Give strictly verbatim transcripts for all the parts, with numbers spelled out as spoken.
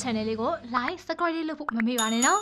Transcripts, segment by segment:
channel လေးကို like subscribe လုပ်ဖို့မမေ့ပါနဲ့နော်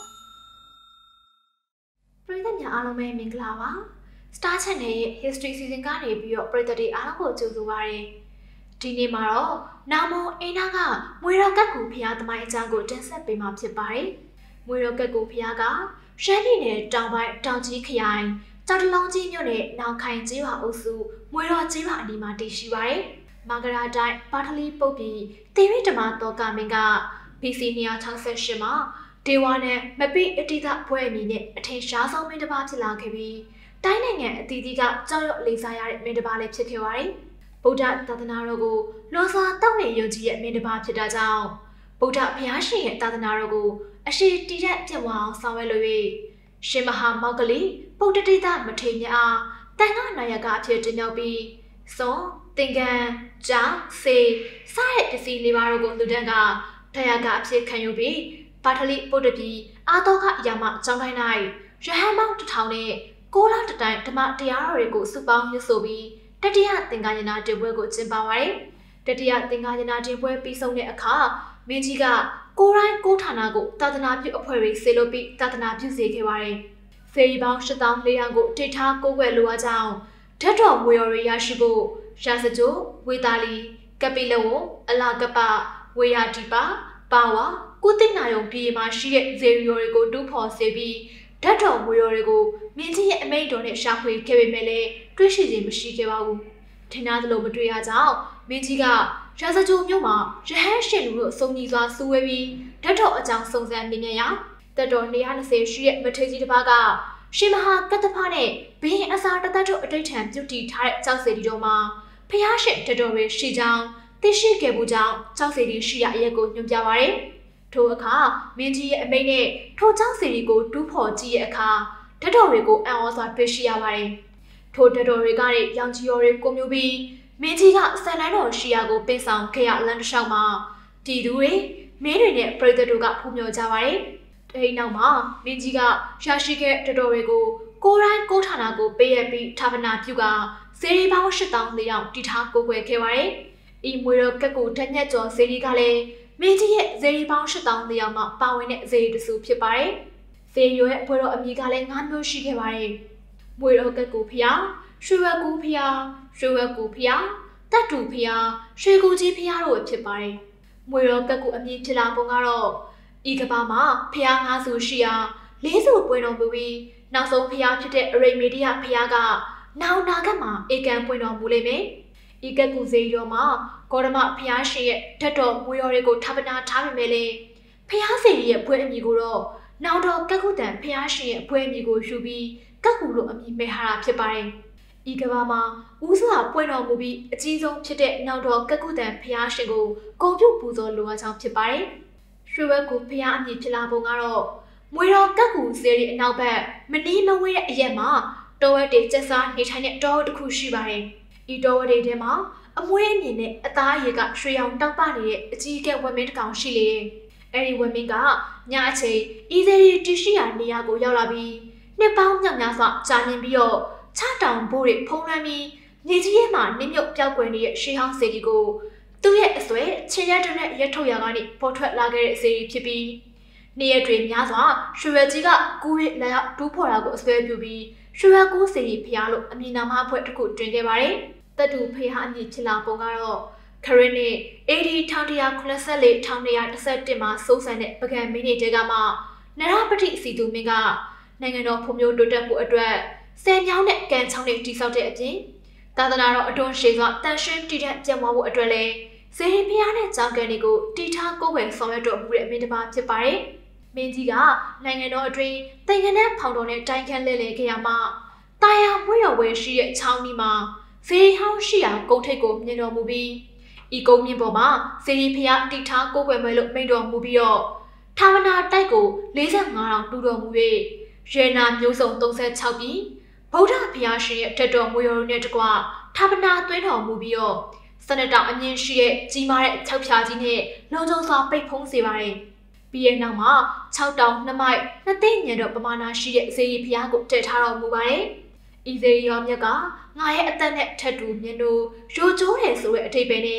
ပရိသတ်များအားလုံးပဲမင်္ဂလာပါ Star Channel ရဲ့ History Season ကနေပြီးတော့ပရိသတ်တွေအားလုံးကိုကြိုဆိုပါရစေဒီနေ့မှာတော့နာမွန်အင်းနာကမွေတော်ကတ်ကူဖျားသမိုင်းအကြောင်းကိုတင်ဆက်ပေးမှာဖြစ်ပါတယ်မွေတော်ကတ်ကူဖျားကရှမ်းပြည်နယ်တောင်ပိုင်းတောင်ကြီးခရိုင်ကြောက်တလုံးကြီးမြို့နယ်နောင်ခိုင်ကျေးရွာအုပ်စုမွေတော်ကျေးရွာအနီးမှာတည်ရှိပါတယ်မဂရာတိုင်းပါထလီပုတ်ပြီးတေရီဓမ္မတော်ကမင်းက B C နှစ်ရာ၆၈မှာဒေဝနဲ့မပိအတိဒဘွဲ့အမည်နဲ့အထင်ရှားဆုံးမင်းတစ်ပါးဖြစ်လာခဲ့ပြီးတိုင်းနိုင်ငံအသီးသီးကကြောက်ရွံ့လေးစားရတဲ့မင်းတစ်ပါးလည်းဖြစ်ခဲ့ပါတယ်ဗုဒ္ဓသာသနာတော်ကိုလွန်စွာတောက်နေယုံကြည်ရဲ့မင်းတစ်ပါးဖြစ်တာကြောင့်ဗုဒ္ဓဘုရားရှင်ရဲ့သာသနာတော်ကိုအရှိတည်တဲ့ပြည့်ဝအောင်ဆောင်ရွက်လို့၍ရှင်မဟာမောက္ကလိပုဒ္ဓတိတမထေရများတန်ခါနာယကအဖြစ်တင်ရောက်ပြီးစွန်သင်္ကန်းကြောင်စေစတဲ့ပစ္စည်းလေးပါးတို့ကိုလူတန်းကတရားကအဖြစ်ခံယူပြီးပါထလီပုဒ္ဓပြည်အာတောကအရာမကျောင်းတိုင်း၌ရဟန်းပေါင်းတစ်ထောင်နဲ့ကိုးလတတိုင်းဓမ္မတရားတော်တွေကိုစုပေါင်းရွတ်ဆိုပြီးတတိယသင်္ဃာယနာတင်ပွဲကိုကျင်းပပါတယ်တတိယသင်္ဃာယနာတင်ပွဲပြီးဆုံးတဲ့အခါမင်းကြီးကကိုရိုင်းကိုဌာနကိုသာသနာပြုအဖွဲ့တွေဆေလို့ပြီးသာသနာပြုစေခဲ့ပါတယ်ဖေရီပေါင်းရှစ်သောင်းလေးရာကိုတိတ်ထားကိုးကွယ်လိုအပ်ကြောင်းဓာတ်တော်မွေတော်တွေရရှိဖို့ရာဇကြိုဝေတာလီကပိလဝအလာကပဝေယာဒီပါပါဝါကုသိနာယုံပြည်မှာရှိတဲ့ဇေရီယောတွေကိုတူးဖော်စေပြီးဓာတ်တော်မွေတော်တွေကိုမင်းကြီးရဲ့အမိန့်တော်နဲ့ရှာဖွေခဲ့ပေမဲ့လည်းတွေ့ရှိခြင်းမရှိခဲ့ပါဘူးထင်သားသလိုမတွေ့ရကြောင်းမင်းကြီးကရာဇကြိုမြို့မှာရဟန်းရှင်လူတို့စုံညီစွာစုဝေးပြီးဓာတ်တော်အကြောင်းစုံစမ်းမြင်မြန်ရာတပ်တော်၂၂၀ရှိတဲ့မထေကြီးတစ်ပါးကရှင်မဟာကတ္တဖနဲ့ဘင်းအစာတသက်တို့အတိတ်ထံပြုတည်ထားတဲ့ကြောက်စေတီတော်မှာဖျားရှင်တတော်တွေရှိကြောင်းသိရှိခဲ့မှုကြောင့်ကြောက်စေတီရှိရအရက်ကိုညွှန်ပြပါတယ်ထိုအခါမင်းကြီးရဲ့အမိန့်နဲ့ထိုကြောက်စေတီကိုတူးဖော်ကြည့်ရဲ့အခါဓာတ်တော်တွေကိုအံ့ဩစွာတွေ့ရှိရပါတယ်ထိုဓာတ်တော်တွေကလည်းရောင်ကြီးရော်တွေကိုမျိုးပြီးမင်းကြီးကဆန်လိုင်းတော်ရှိရာကိုပေးဆောင်ခဲ့ရလမ်းတစ်လျှောက်မှာတည်သူတွေမင်းတွေနဲ့ပရိသတ်တို့ကဖူးမြော်ကြပါတယ်အဲဒီနောက်မှာမင်းကြီးကရရှိခဲ့ဓာတ်တော်တွေကိုကိုရိုင်းကိုဌာနကိုပေးရပြီးဌာပနာပြုကစေရီပေါင်းရှစ်သောင်းလေးရာတီထားကိုကွယ်ခဲ့ပါတယ်ဤမွေတော်ကက်ကိုထက်ညက်ကျော်စေရီကလည်းမင်းကြီးရဲ့ဇေရီပေါင်းရှစ်သောင်းလေးရာမှပါဝင်တဲ့ဇေရီတစုဖြစ်ပါတယ်ဇေရီရဲ့အဖွဲတော်အမည်ကလည်းငါးမျိုးရှိခဲ့ပါတယ်မွေတော်ကက်ကိုဖျားရွှေဝက်ကူဖျားရွှေဝက်ကူဖျားတတ်တူဖျားရွှေကူကြီးဖျားတို့ဖြစ်ပါတယ်မွေတော်ကက်ကိုအမည်ဖြစ်လာပုံကတော့ဤကဘာမှာဖျားငါးစုရှိရာလေးစုပွင့်တော်မူပြီးနောက်ဆုံးဖျားဖြစ်တဲ့အရိမေဒီယဖျားကနောင်နာကမှာဧကန်ပွင့်တော်မူလိမ့်မယ်ဤကက်ကူဇေရီတော်မှာဂေါရမဖျားရှင်ရဲ့ဓာတ်တော်မွေတော်တွေကိုထာပနာထားပေမဲ့လေဖျားစေရီရဲ့ဘွဲအမည်ကိုတော့နောင်တော်ကက်ကူတန်ဖျားရှင်ရဲ့ဘွဲအမည်ကိုယူပြီးကက်ကူလို့အမည်မဲ့ဟာတာဖြစ်ပါတယ်ဤကဘာမှာဦးစွာပွင့်တော်မူပြီးအကြီးဆုံးဖြစ်တဲ့နောင်တော်ကက်ကူတန်ဖျားရှင်ကိုဂုဏ်ပြုပူဇော်လိုအပ်ကြောင်းဖြစ်ပါတယ်ရွှေဝက်ကူဖျားအမည်ဖြစ်လာပုံကတော့မွေတော်ကက်ကူဇေရီအနောက်ဘက်မနီးမဝေးတဲ့အရက်မှာတော်ဝက်တွေကျက်စားနေထိုင်တဲ့တောတစ်ခုရှိပါတယ်ဤတော်ဝက်တွေထဲမှာအမွှေးအမြင်နဲ့အသားအရည်ကရွှေရောင်တောက်ပနေတဲ့အကြီးအကဲဝက်မင်းတစ်ကောင်ရှိလေတယ်။အဲဒီဝက်မင်းကညအချိန်ဤစေရီတရှိရာနေရာကိုရောက်လာပြီးနှစ်ပေါင်းမြောက်များစွာကြာမြင့်ပြီးတော့ချတောင်ဘိုးတွေဖုံးလွှမ်းပြီးမြေကြီးရဲ့မှာနင်းမြုပ်ပြောက်ကွယ်နေတဲ့ရှေးဟောင်းစေတီကိုသူ့ရဲ့အစွဲခြေရက်တဲ့ရက်ထုတ်ရာကနေပေါ်ထွက်လာခဲ့တဲ့စေတီဖြစ်ပြီးနေရက်တွေများစွာရွှေဝက်ကြီးကကူးရလာရောက်ဒူးဖော်တာကိုအစွဲပြုပြီးရွှေဝက်ကူးစေတီဖျားလို့အမည်နာမအဖွဲ့တစ်ခုတွင်ခဲ့ပါတယ်။တတူဖေဟာအမည်ဖြစ်လာပုံကတော့ခရစ်နှစ် A D ၁၉၇၄ ၁၉၁၁မှာစိုးစံတဲ့ပကံမင်းတွေတဲကမှနရပတိစီသူမင်းကနိုင်ငံတော်ဖွံ့ဖြိုးတိုးတက်ဖို့အတွက်ဆယ်မြောင်းနဲ့ကံချောင်းတွေတိစောက်တဲ့အပြင်သာသနာတော်အတွန်းရှည်စွာတန်ရှင်းတည်တဲ့ကျင့်ဝတ်ဖို့အတွက်လည်းစေရင်ဖျားနဲ့ကြောင်ကန်တွေကိုတီထားကိုယ်ဝယ်ဆောင်ရွက်တော်မူတဲ့အမင်းတစ်ပါးဖြစ်ပါတယ်။မင်းကြီးကနိုင်ငံတော်အတွင်းတိုင်ငံနဲ့ဖောင်တော်နဲ့တိုင်ခန့်လဲလဲခဲ့ရမှာတာယာမွေးတော်ဝဲရှိတဲ့ချောင်းဒီမှာစေရီဟောင်းရှိရာကုန်းထိပ်ကိုမြင်တော်မူပြီးဤကုန်းမြင့်ပေါ်မှာစေရီဖျားတိထားကိုယ်ွယ်မဲလို့မိန့်တော်မူပြီးတော့ထာဝနာတိုက်ကိုလေးဆယ့်ငါးတောင်တူတော်မူ၍ရေနာမျိုးစုံ၃၆ပြည်ဗုဒ္ဓဖျားရှင်ရဲ့ဓာတ်တော်မွေတော်နဲ့တကွထာဝနာသွင်းတော်မူပြီးတော့စနတောင်အမြင့်ရှိတဲ့ကြီးမားတဲ့၆ဖြာကြီးနဲ့လုံခြုံစွာပိတ်ဖုံးစေပါတယ်ပြီးရဲ့နောက်မှာ၆တောင်နှစ်မိုက်နှစ်သိန်းညံတော်ပမာဏရှိတဲ့စေရီဖျားကိုတည်ထားတော်မူပါတယ်ဤစေရီရောမြတ်ကငါရဲ့အသက်နဲ့ထက်တူမြင်လို့ရိုးကျိုးတယ်ဆိုတဲ့အထိပ္ပယ်နဲ့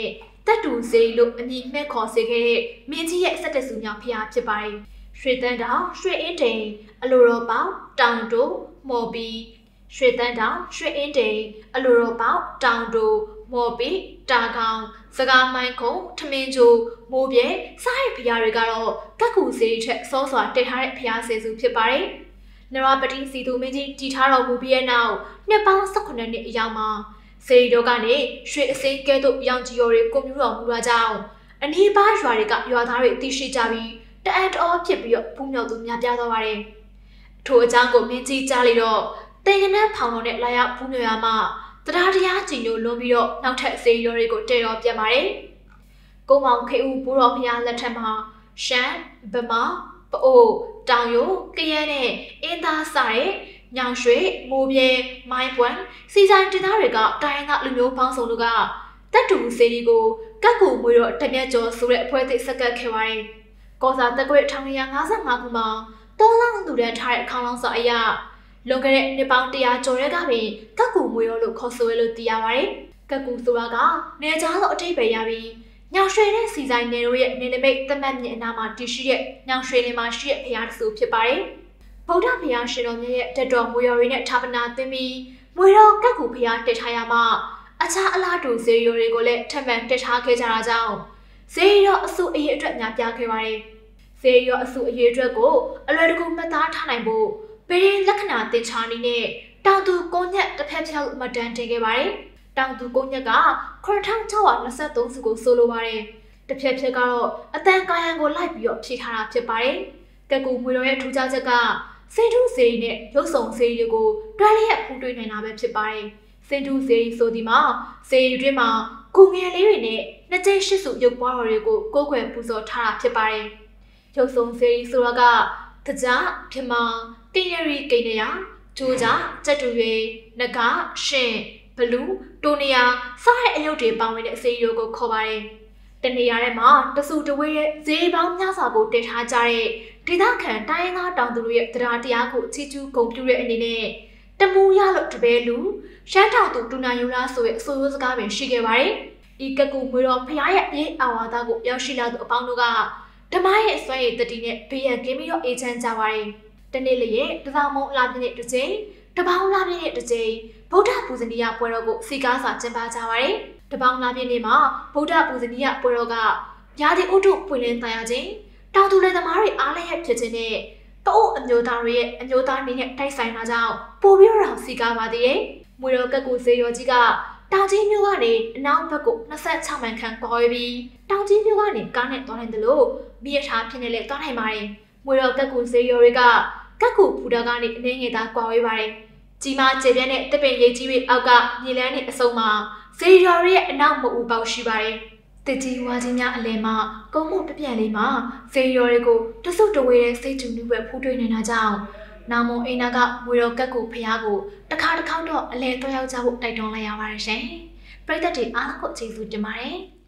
တက်တူစေလို့အမည်မှတ်ခေါ်စေခဲ့တဲ့မင်းကြီးရဲ့ဆက်တက်စုမြောက်ဖျားဖြစ်ပါတယ်။ရွှေတန်းတောင်ရွှေအင်းတိန်အလိုတော်ပေါတောင်တိုမော်ပီရွှေတန်းတောင်ရွှေအင်းတိန်အလိုတော်ပေါတောင်တိုမော်ပီတာကောင်စကားမိုင်းခုံထမင်းကျိုးမိုးပြဲစားရဖျားတွေကတော့ကက်ကူစေးထက်စောစွာတိတ်ထားတဲ့ဖျားစေစုဖြစ်ပါတယ်။နရပတိစီသူမင်းကြီးတည်ထားတော်မူပြီးတဲ့နောက်နှစ်ပေါင်း၁၈နှစ်အရောက်မှာစေရီတို့ကနေရွှေအစိမ်းကဲသို့ရောင်ကြီးရော်တွေကိုမျိုးတော်မူလာကြောင်းအနီးပါးရွာတွေကရွာသားတွေသိရှိကြပြီးတအံ့တော်ဖြစ်ပြီးတော့ပူးမြောက်သူများပြားသွားပါတယ်။ထိုအကြောင်းကိုမင်းကြီးကြားလေတော့တေကနန်းဖောင်တော်နဲ့လာရောက်ပူးမြောက်ရမှတရားတရားကြည်ညိုလွန်ပြီးတော့နောက်ထပ်စေရီတော်တွေကိုတည်တော်ပြန်ပါတယ်။ကုန်းမောင်ခေဦးဘိုးတော်ဖျားလက်ထက်မှာရှမ်းဗမာပအိုတောင်ရိုးကရဲနဲ့အင်းသားစတဲ့ညောင်ရွှေမိုးပြဲမိုင်းပွမ်စီဆိုင်တင်သားတွေကတိုင်းကလူမျိုးပေါင်းစုံတို့ကတက်တူစေရီကိုကတ်ကူမွေတော့တမျက်ကျော်ဆိုတဲ့အဖွဲ့အစည်းစက်ကတ်ခဲ့ပါတယ်။ကောစာတက်ကွဲ၁၉၅၅ခုမှာတောင်းလောင်းသူတန်းထားတဲ့ခေါင်းလောင်းစာအရလွန်ခဲ့တဲ့နှစ်ပေါင်း၁၀၀ကျော်ရဲကပင်ကတ်ကူမွေတော့လို့ခေါ်ဆိုရလို့သိရပါတယ်။ကတ်ကူဆိုတာကနေကြားလို့အထိပ္ပယ်ရပြီးညောင်ရွှေနဲ့စီဆိုင်နယ်တို့ရဲ့နေနမိတ်တမတ်မြင့်အနာမှာတည်ရှိတဲ့ညောင်ရွှေနေမှာရှိတဲ့ဖျားတဆူဖြစ်ပါတယ်။ဗုဒ္ဓဘုရားရှင်တော်မြတ်ရဲ့တက်တော်မွေတော်ရင်းနဲ့ဌာပနာသွင်းပြီးမွေတော်ကတ်ကူဘုရားတက်ထားရမှာအခြားအလားတူဇေယျတွေကိုလည်းထပ်မံတက်ထားခဲ့ကြတာကြောင့်ဇေယျအစုအရေးအတွက်များပြားခဲ့ပါတယ်။ဇေယျအစုအရေးအတွက်ကိုအလွယ်တကူမှတ်သားထားနိုင်ဖို့ပေရင်လက္ခဏာသင်္ချာနည်းနဲ့တောင်သူကိုညက်တစ်ဖက်ဖြောက်မှတ်တမ်းတင်ခဲ့ပါတယ်။တောင်သူကိုညက်ကခုနှစ်ထောင်ခြောက်ရာ၂၃စုကိုဆိုလိုပါတယ်။တစ်ဖက်ဖြက်ကတော့အတန်ကာယံကိုလိုက်ပြီးတော့ဖြည့်ထားတာဖြစ်ပါတယ်။ကက်ကူမွေတော်ရဲ့ထူးခြားချက်ကစိတ်ထူးစေရီနဲ့ရုပ်ဆောင်စေရီတွေကိုတွဲလျက်ဖူးတွေ့နိုင်တာပဲဖြစ်ပါတယ်။စိတ်ထူးစေရီဆိုဒီမှာစေရီတွင်မှာကိုငယ်လေးတွေနဲ့နှစ်ကျိတ်ရှစ်စုရုပ်ပွားတော်တွေကိုကိုးကွယ်ပူဇော်ထားတာဖြစ်ပါတယ်။ရုပ်ဆောင်စေရီဆိုတာကတကြားပြမတင်ရရီကိနေရဂျိုးကြစက်တူရွေနဂရှင်ဘလူးတိုနီယာစတဲ့အယုတ်တွေပေါင်းဝင်တဲ့စေရီတွေကိုခေါ်ပါတယ်။တနေရာထဲမှာတဆူတဝေးရဲ့ဈေးပေါင်းများစွာကိုတည်ထားကြတဲ့ဒေသခံတိုင်းရင်းသားတောင်သူတို့ရဲ့တရားတရားကိုချီးကျူးဂုဏ်ပြုတဲ့အနေနဲ့တမူရလို့တပည့်လူရှမ်းတောင်သူတူနာယူလာဆိုတဲ့အဆိုရိုးစကားပင်ရှိခဲ့ပါတယ်။ဒီကကူမွေတော်ဖျားရဲ့အေးအာဝါဒကိုရောက်ရှိလာသူအပေါင်းတို့ကဓမ္မရဲ့စွမ်းရည်တတိနဲ့ဘေးရန်ကင်းပြီးတော့အေးချမ်းကြပါတယ်။တနေ့လေရဲ့တစောင်းမုံလာပြည့်တဲ့တစ်ချိန်တပေါင်းလာပြည့်တဲ့တစ်ချိန်ဗုဒ္ဓပူဇနီယပွဲတော်ကိုစီကားစွာကျင်းပကြပါတယ်။တပေါင်းလာပြည့်နေ့မှာဗုဒ္ဓပူဇနီယပွဲတော်ကရာသီဥတုပွင့်လင်းတရားခြင်းတောင်သူလယ်သမားတွေအားလည်းရဖြစ်ခြင်းနဲ့တအို့အမျိုးသားတွေရဲ့အမျိုးသားနေနဲ့တိုက်ဆိုင်တာကြောင့်ပိုပြီးတော့စီကားပါသေးတယ်။မွေတော်ကက်ကူစေရောကြီးကတောင်ကြီးမြို့ကနေအနောက်ဘက်ကို၂၆မိုင်ခန့်ကွာပြီးတောင်ကြီးမြို့ကနေကားနဲ့သွားနိုင်တယ်လို့မိရထားဖြစ်နေလေသွားနိုင်ပါတယ်။မွေတော်ကက်ကူစေရောတွေကကက်ကူဖူတာကနေအနေငယ်သားကွာဝေးပါတယ်။ကြီးမားကျေပြန့်တဲ့တပင်ရိပ်ကြီးတွေအောက်ကမြေလန်းနဲ့အစုံမှာစေရောရဲ့အနောက်မအူပေါက်ရှိပါတယ်။တကြီးဝါကြီးများအလဲမှာကုန်းမှုပြပြန့်လေးမှာစေရောတွေကိုတဆုတ်တဝေးတဲ့စိတ်တူနူပဲဖူးတွေ့နေတာကြောင့်နာမွန်အိနာကမွေတော်ကက်ကူဖျားကိုတစ်ခါတစ်ခေါက်တော့အလဲတွဲရောက်ကြဖို့တိုက်တွန်းလိုက်ရပါတယ်ရှင်။ပရိသတ်တွေအားလုံးကိုကျေးဇူးတင်ပါတယ်။